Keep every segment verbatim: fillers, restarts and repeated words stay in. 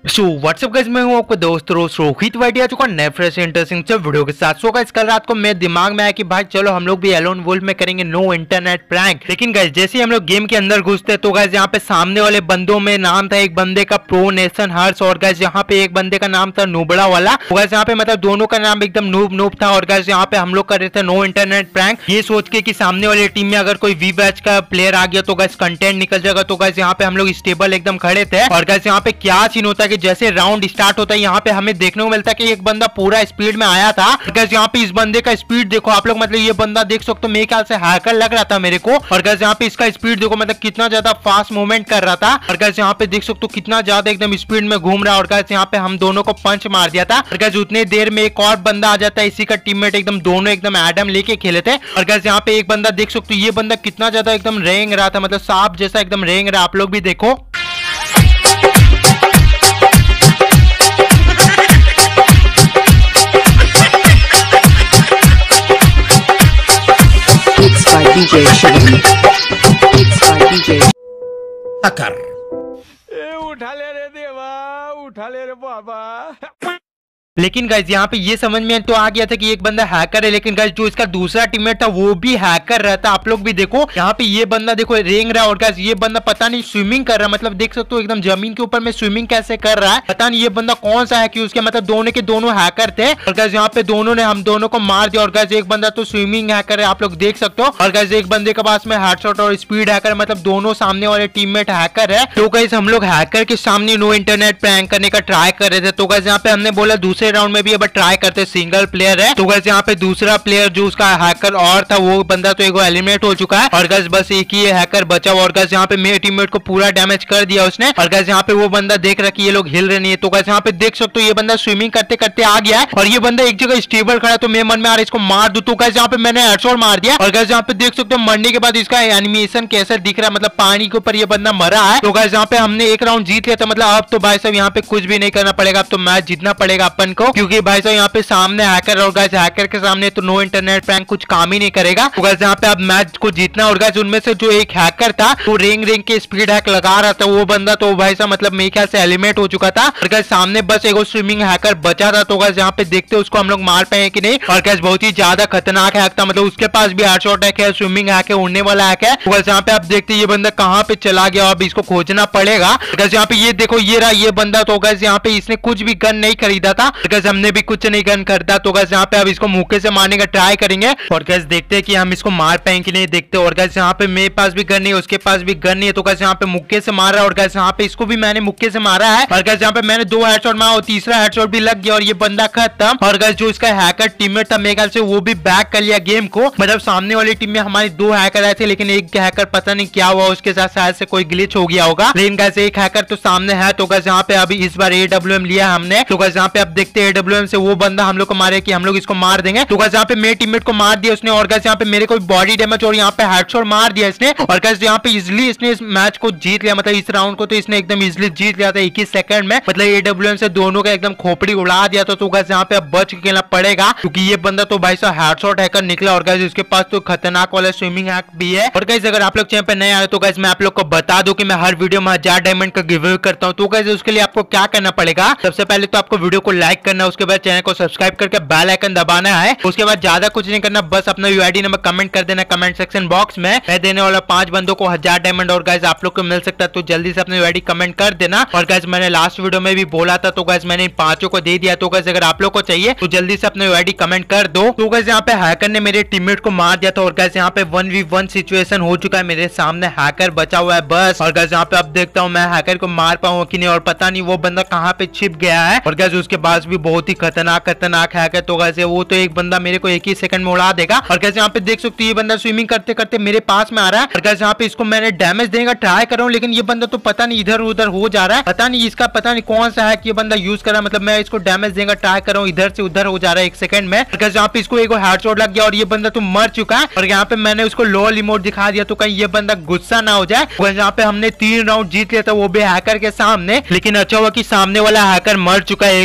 So what's up guys, मैं हूं आपका दोस्त रोज रोहित वाइडी आ चुका नए फ्रेश इंटरेस्टिंग से वीडियो के साथ। सो गाइस, कल रात को मेरे दिमाग में आया कि भाई चलो हम लोग भी एलोन वुल्फ में करेंगे नो इंटरनेट प्रैंक। लेकिन गाइस जैसे ही हम लोग गेम के अंदर घुसते तो गाइस यहाँ पे सामने वाले बंदों में नाम था एक बंदे का प्रो नेशन हर्ष और गाइस यहाँ पे एक बंदे का नाम था नुबड़ा वाला। तो गाइस यहाँ पे मतलब दोनों का नाम एकदम नूब नूब था और गाइस यहाँ पे हम लोग कर रहे थे नो इंटरनेट प्रैंक, ये सोच के कि सामने वाली टीम में अगर कोई वी बैच का प्लेयर आ गया तो गाइस कंटेंट निकल जाएगा। तो गाइस यहाँ पे हम लोग स्टेबल एकदम खड़े थे और गाइस यहाँ पे क्या सीन होता है कि जैसे राउंड स्टार्ट होता है यहाँ पे हमें देखने को मिलता है कि एक बंदा पूरा स्पीड में आया था। गाइस यहाँ पे इस बंदे का स्पीड देखो आप लोग, मतलब ये बंदा देख सकते हो मेरे ख्याल से हैकर लग रहा था मेरे को। और गाइस यहाँ पे इसका स्पीड देखो मतलब कितना ज्यादा फास्ट मूवमेंट कर रहा था और गाइस यहाँ पे देख सकते हो कितना ज्यादा एकदम स्पीड में घूम रहा है। और गाइस यहाँ पे हम दोनों को पंच मार दिया था और गाइस उतने देर में एक और बंदा आ जाता है, इसी का टीममेट एकदम दोनों एकदम एडम लेके खेले थे। और गाइस यहाँ पे एक बंदा देख सकते हो, ये बंदा कितना ज्यादा एकदम रेंग रहा था, मतलब सांप जैसा एकदम रेंग रहा, आप लोग भी देखो। D J Shivam. It's by D J Akar. ए उठा ले रे देवा, उठा ले रे बाबा। लेकिन गाइज यहाँ पे ये समझ में तो आ गया था कि एक बंदा हैकर है, लेकिन गाइज जो इसका दूसरा टीममेट था वो भी हैकर रहता। आप लोग भी देखो यहाँ पे ये बंदा देखो रेंग रहा है और गाइज ये बंदा पता नहीं स्विमिंग कर रहा है, मतलब देख सकते हो एकदम जमीन के ऊपर में स्विमिंग कैसे कर रहा है, पता नहीं ये बंदा कौन सा है कि उसके मतलब दोनों के दोनों हैकर थे। और गाइज यहाँ पे दोनों ने हम दोनों को मार दिया और गाइज एक बंदा तो स्विमिंग हैकर है, आप लोग देख सकते हो। और गाइज एक बंदे के पास में हेडशॉट और स्पीड हैकर, मतलब दोनों सामने वाले टीममेट हैकर है। तो गाइज हम लोग हैकर के सामने नो इंटरनेट प्रैंक करने का ट्राई कर रहे थे। तो गाइज यहाँ पे हमने बोला दूसरे राउंड में भी अब ट्राई करते, सिंगल प्लेयर है। तो गाइस यहाँ पे दूसरा प्लेयर जो उसका हैकर और था वो बंदा तो एक एलिमिनेट हो चुका है और गाइस बस एक ही हैकर बचा हुआ। और गाइस यहाँ पे मेरे टीममेट को पूरा डैमेज कर दिया उसने। और गाइस यहाँ पे वो बंदा देख रहा कि ये लोग हिल रहे नहीं है। तो गाइस यहाँ पे देख सकते हो ये बंदा स्विमिंग करते करते आ गया है और ये बंदा एक जगह स्टेबल खड़ा है। तो मेरे मन में आ रहा है इसको मार दूं। तो गाइस यहाँ पे मैंने हेडशॉट मार दिया और गाइस यहाँ पे देख सकते हो मरने के बाद इसका एनिमेशन कैसा दिख रहा है, मतलब पानी के ऊपर ये बंदा मरा है। तो गाइस यहाँ पे हमने एक राउंड जीत लिया था, मतलब अब तो भाई साहब यहाँ पे कुछ भी नहीं करना पड़ेगा, अब तो मैच जीतना पड़ेगा अपन को, क्योंकि भाई साहब यहाँ पे सामने हैकर और गाइस हैकर के सामने तो नो इंटरनेट प्रैंक कुछ काम ही नहीं करेगा। तो गाइस यहाँ पे अब मैच को जीतना। और गाइस उनमें से जो एक हैकर था वो रेंग रेंग के स्पीड हैक लगा रहा था, वो बंदा तो भाई साहब मतलब मेरे ख्याल से एलिमिनेट हो चुका था। और गाइस सामने बस एक स्विमिंग हैकर बचा था। तो गाइस यहाँ पे देखते उसको हम लोग मार पाए कि नहीं। और गाइस बहुत ही ज्यादा खतरनाक हैक था, मतलब उसके पास भी हेडशॉट हैक है, स्विमिंग हैक है, उड़ने वाला हैक है। तो गाइस यहाँ पे आप देखते ये बंदा कहाँ पे चला गया, अब इसको खोजना पड़ेगा। गाइस यहाँ पे ये देखो ये रहा ये बंदा। तो गाइस यहाँ पे इसने कुछ भी गन नहीं खरीदा था, गाइस हमने भी कुछ नहीं गन खरीदा। तो गाइस यहाँ पे अब इसको मुक्के से मारने का ट्राई करेंगे और गाइस देखते हैं कि हम इसको मार पाएंगे कि नहीं, देखते। और गाइस यहाँ पे मेरे पास भी गन नहीं है, उसके पास भी गन नहीं है। तो गाइस यहाँ पे मुक्के से मार रहा है और गाइस यहाँ पे इसको भी मैंने मुक्के से मारा है। और गाइस यहाँ पे मैंने दो हेडशॉट मारा और तीसरा हेडशॉट भी लग गया और ये बंदा खत्म। और गाइस जो इसका हैकर टीममेट था मेरे ख्याल से वो भी बैक कर लिया गेम को, मतलब सामने वाली टीम में हमारी दो हैकर आए थे लेकिन एक हैकर पता नहीं क्या हुआ, उसके साथ शायद से कोई ग्लिच हो गया होगा। लेकिन गाइस एक हैकर तो सामने है। तो गाइस यहाँ पे अभी इस बार ए डब्ल्यू एम लिया हमने। तो गाइस यहाँ पे अब देखते हैं ए डब्ल्यू एम से वो बंदा हम लोग को मारे कि हम लोग इसको मार देंगे। तो गाइस यहाँ पे मेरे टीममेट को मार दिया उसने और गाइस यहाँ पे मेरे को बॉडी डैमेज और यहाँ पे हेडशॉट मार दिया इसने। और गाइस यहाँ पे इजीली इसने इस मैच को जीत लिया, मतलब इस राउंड को तो इसने एकदम इजीली जीत लिया था एक ही सेकंड में, मतलब ए डब्ल्यू एम से दोनों का एकदम खोपड़ी उड़ा दिया था। तो गाइस यहाँ पे अब बच के खेलना पड़ेगा क्योंकि ये बंदा तो भाई साहब हेडशॉट हैकर निकला और गाइस उसके पास तो खतरनाक वाला स्विमिंग हैक भी है। और गाइस अगर आप लोग चैनल पे नए आए तो गाइस मैं आप लोग को बता दूं कि मैं हर वीडियो में हजार डायमंड का गिव अवे करता हूं। तो गाइस उसके लिए आपको क्या करना पड़ेगा, सबसे पहले तो आपको वीडियो को लाइक करना है, उसके बाद चैनल को सब्सक्राइब करके बेल आइकन दबाना है। उसके बाद ज्यादा कुछ नहीं करना, बस अपना यूआईडी नंबर कमेंट कर देना कमेंट सेक्शन बॉक्स में। मैं देने वाला पांच बंदों को हजार डायमंड और गाइस आप लोग को मिल सकता है, तो जल्दी से अपना यूआईडी कमेंट कर देना। और गाइस मैंने लास्ट वीडियो में भी बोला था, तो गाइस मैंने इन पांचों को दे दिया। तो गाइस अगर आप लोग को चाहिए तो जल्दी से अपना यूआईडी कमेंट कर दो। तो गाइस यहाँ पे हैकर ने मेरे टीममेट को मार दिया था और गाइस यहाँ पे वन वी वन सिचुएशन हो चुका है, मेरे सामने हैकर बचा हुआ है बस। और गाइस यहाँ पे अब देखता हूँ मैं हैकर को मार पाऊँ कि नहीं, और पता नहीं वो बंदा कहाँ पे छिप गया है। और गाइस उसके पास भी बहुत ही खतरनाक खतरनाक हैकर। तो गाइस वो तो एक बंदा मेरे को एक ही सेकंड में उड़ा देगा। और गाइस यहाँ पे देख सकते हो ये बंदा स्विमिंग करते करते मेरे पास में आ रहा है। और गाइस यहाँ पे इसको मैंने डैमेज देने का ट्राई कर रहा हूँ लेकिन ये बंदा तो पता नहीं इधर उधर हो जा रहा है, पता नहीं इसका पता नहीं कौन सा है कि ये बंदा यूज कर रहा है, मतलब मैं इसको डैमेज देने का ट्राई कर रहा हूँ, इधर से उधर हो जा रहा है एक सेकंड में। और गाइस यहाँ पे इसको एक हेडशॉट लग गया और ये बंदा तो मर चुका है। और यहाँ पे मैंने उसको लॉल इमोट दिखा दिया तो कहीं ये बंदा गुस्सा ना हो जाए। और यहाँ पे हमने तीन राउंड जीत लिया था वो भी हैकर के सामने, लेकिन अच्छा हुआ कि सामने वाला हैकर मर चुका है एक। तो गाइस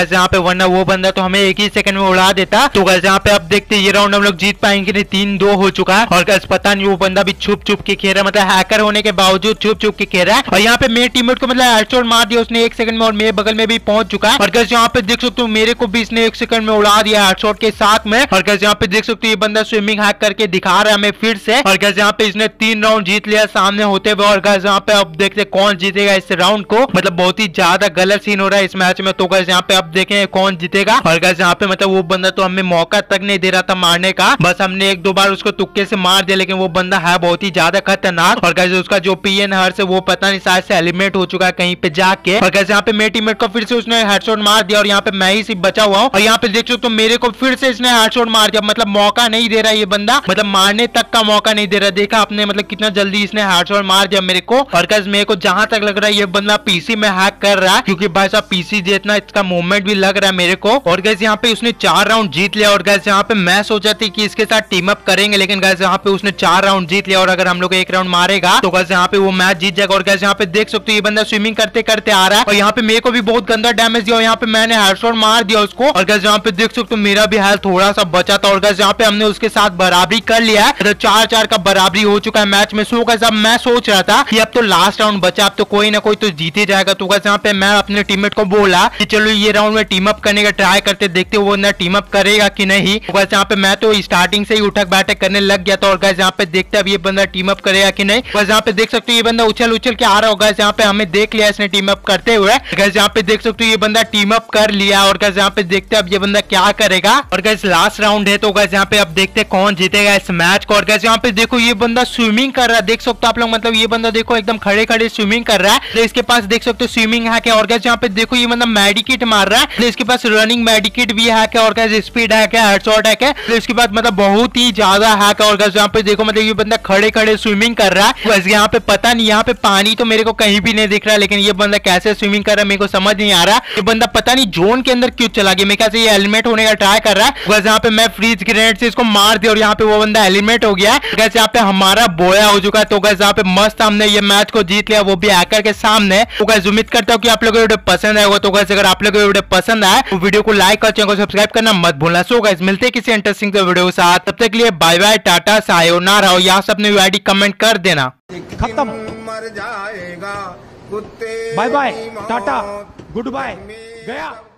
गैस यहाँ पे, वरना वो बंदा तो हमें एक ही सेकंड में उड़ा देता। तो गैस यहाँ पे अब देखते ये राउंड हम लोग जीत पाएंगे नहीं, तीन दो हो चुका है। और गैस पता नहीं वो बंदा भी छुप छुप के खेल रहा है, मतलब हैकर होने के बावजूद छुप छुप के खेल रहा है। और यहाँ पे मेरे टीममेट को मतलब हेडशॉट मार दिया उसने एक सेकंड में, और मेरे बगल में भी पहुंच चुका है। और गैस यहाँ पे देख सकते हो मेरे को भी इसने एक सेकंड में उड़ा दिया हेडशॉट के साथ में। और गैस यहाँ पे देख सकते हो ये बंदा स्विमिंग हैक करके दिखा रहा है हमें फिर से। और गैस यहाँ पे इसने तीन राउंड जीत लिया सामने होते हुए। और गैस यहाँ पे अब देखते कौन जीतेगा इस राउंड को, मतलब बहुत ही ज्यादा गलत सीन हो रहा है इस मैच में। तो गैस यहाँ पे अब देखें कौन जीतेगा। और गैस यहाँ पे मतलब वो बंदा तो हमें मौका तक नहीं दे रहा था मारने का, बस हमने एक दो बार उसको तुक्के से मार दिया, लेकिन वो बंदा है बहुत ही ज्यादा खतरनाक। और गैस उसका जो पीएन हर से वो पता नहीं शायद से एलिमिनेट हो चुका है कहीं पे जाके। और गैस यहाँ पे मेरे टीममेट को फिर से उसने हेडशॉट मार दिया, और यहाँ पे मैं ही सिर्फ बचा हुआ हूँ। और यहाँ पे देख सकते हो मेरे को फिर से इसने हेडशॉट मार दिया, मतलब मौका नहीं दे रहा ये बंदा, मतलब मारने तक का मौका नहीं दे रहा। देखा आपने मतलब कितना जल्दी इसने हेडशॉट मार दिया मेरे को। और गैस मेरे को जहां तक लग रहा है ये बंदा पीसी में हैक कर रहा है, क्योंकि भाई साहब पीसी जितना इसका मूवमेंट भी लग रहा है मेरे को। और गैस यहाँ पे उसने चार राउंड जीत लिया। और गैस यहाँ पे मैं सोचा थी कि इसके साथ टीम अप करेंगे, लेकिन गैस यहाँ पे उसने चार राउंड जीत लिया, और अगर हम लोग एक राउंड मारेगा तो गैस यहाँ पे वो मैच जीत जाएगा। और गैस यहाँ पे देख सकते हो ये बंदा स्विमिंग करते करते आ रहा है, और यहाँ पे मेरे को भी बहुत गंदा डैमेज दिया, और यहाँ पे मैंने हेडशॉट मार दिया उसको। और गैस यहाँ पे देख सकते हो मेरा भी हेल्थ थोड़ा सा बचा था। और गैस यहाँ पे हमने उसके साथ बराबरी कर लिया है, तो चार चार का बराबरी हो चुका है मैच में। सो गैस अब मैं सोच रहा था कि अब तो लास्ट राउंड बचा, अब तो कोई ना कोई तो जीते जाएगा। तो गैस यहाँ पे मैं अपने टीममेट को बोला कि चलो ये राउंड में टीम अप करने का ट्राई करते, देखते वो ना टीम अप करेगा कि नहीं। तो गैस यहाँ पे मैं तो स्टार्टिंग से ही उठक बैठक करने लग गया था। और गैस यहाँ पे देखते अब ये बंदा टीम अप करेगा कि नहीं। बस यहाँ पे देख सकते हो ये बंदा उछल उछल के आ रहा होगा, यहाँ पे हमें देख लिया इसने टीम अप करते हुए। गैस यहाँ पे देख सकते हो ये बंदा टीम अप कर लिया। और गैस यहाँ पे देखते अब ये बंदा क्या करेगा। और गैस लास्ट राउंड है, तो गैस यहाँ पे अब देखते कौन जीतेगा इस मैच को। और गैस यहाँ पे देखो ये बंदा स्विमिंग कर रहा है, देख सकते हो आप लोग, मतलब ये बंदा देखो एकदम खड़े खड़े स्विमिंग कर रहा है। तो इसके पास देख सकते हो स्विमिंग हैक है। और गैस यहाँ पे देखो ये बंदा मेडिकेट मार रहा है, तो इसके पास रनिंग मेडिकेट भी हैक है। और गैस स्पीड हैक है, हेडशॉट हैक है, तो इसके बाद मतलब बहुत ही ज्यादा हैक है। और गैस यहाँ पे देखो मतलब ये बंदा खड़े खड़े स्विमिंग कर रहा है। बस यहाँ पे पता नहीं, यहाँ पे पानी तो मेरे को कहीं भी नहीं दिख रहा है, लेकिन ये बंदा कैसे स्विमिंग कर रहा है मेरे को समझ नहीं आ रहा। ये बंदा पता नहीं जोन के अंदर क्यों चला गया, मेरे ख्याल से ये एलिमिनेट होने का ट्राई कर रहा है। बस यहाँ पे मैं फ्रीज ग्रेनेड से इसको मार दिया, और यहाँ पे वो बंदा एलिमिनेट हो गया है। गैस यहाँ पे हमारा बोया हो चुका है। तो गैस यहाँ पे मस्त हमने ये मैच को जीत लिया, वो भी हैकर के सामने। तो गैस उम्मीद करता हूँ कि आप लोगों को वीडियो पसंद आएगा। तो गैस अगर आप लोगों को वीडियो पसंद आए तो वीडियो को लाइक और चैनल को सब्सक्राइब करना मत भूलना। सो गैस मिलते हैं किसी इंटरेस्टिंग वीडियो के साथ, तब तक के लिए बाय बाय, टाटा, सायोनारा। और यहाँ से अपने आईडी कमेंट कर देना। खत्म, मर जाएगा कुत्ते, bye bye, tata, good bye, गया।